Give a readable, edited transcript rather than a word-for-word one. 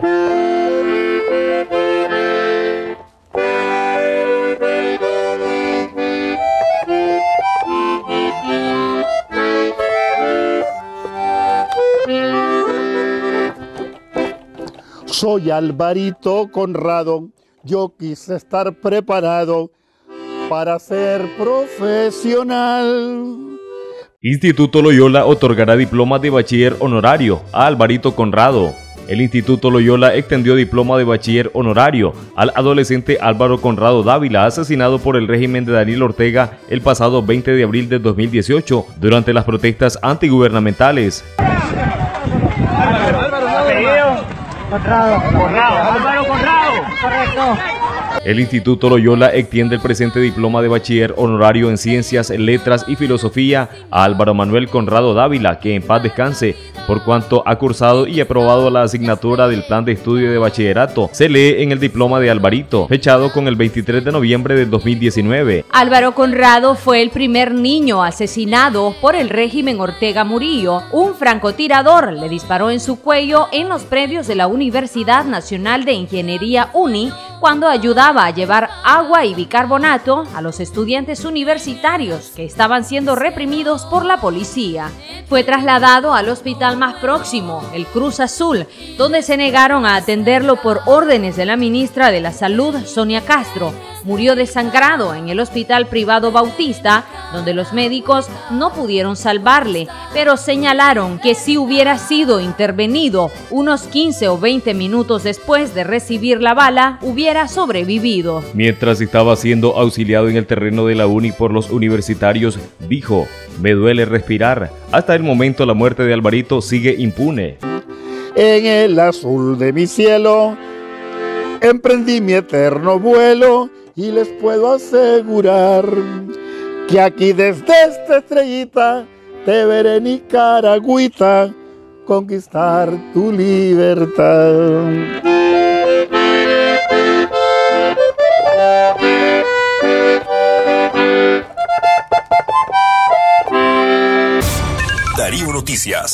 Soy Alvarito Conrado, yo quise estar preparado para ser profesional. Instituto Loyola otorgará diploma de bachiller honorario a Alvarito Conrado. El Instituto Loyola extendió diploma de bachiller honorario al adolescente Álvaro Conrado Dávila, asesinado por el régimen de Daniel Ortega el pasado 20 de abril de 2018 durante las protestas antigubernamentales. Álvaro Conrado. Correcto. El Instituto Loyola extiende el presente diploma de bachiller honorario en Ciencias, Letras y Filosofía a Álvaro Manuel Conrado Dávila, que en paz descanse, por cuanto ha cursado y aprobado la asignatura del Plan de Estudio de Bachillerato. Se lee en el diploma de Alvarito, fechado con el 23 de noviembre de 2019. Álvaro Conrado fue el primer niño asesinado por el régimen Ortega Murillo. Un francotirador le disparó en su cuello en los predios de la Universidad Nacional de Ingeniería UNI cuando ayudaba a llevar agua y bicarbonato a los estudiantes universitarios que estaban siendo reprimidos por la policía. Fue trasladado al hospital más próximo, el Cruz Azul, donde se negaron a atenderlo por órdenes de la ministra de la Salud, Sonia Castro. Murió desangrado en el Hospital Privado Bautista, donde los médicos no pudieron salvarle, pero señalaron que si hubiera sido intervenido unos 15 o 20 minutos después de recibir la bala, hubiera sobrevivido. Mientras estaba siendo auxiliado en el terreno de la UNI por los universitarios, dijo: "Me duele respirar. Hasta el momento la muerte de Alvarito sigue impune". En el azul de mi cielo emprendí mi eterno vuelo y les puedo asegurar que aquí desde esta estrellita te veré, Nicaragüita, conquistar tu libertad. Darío Noticias.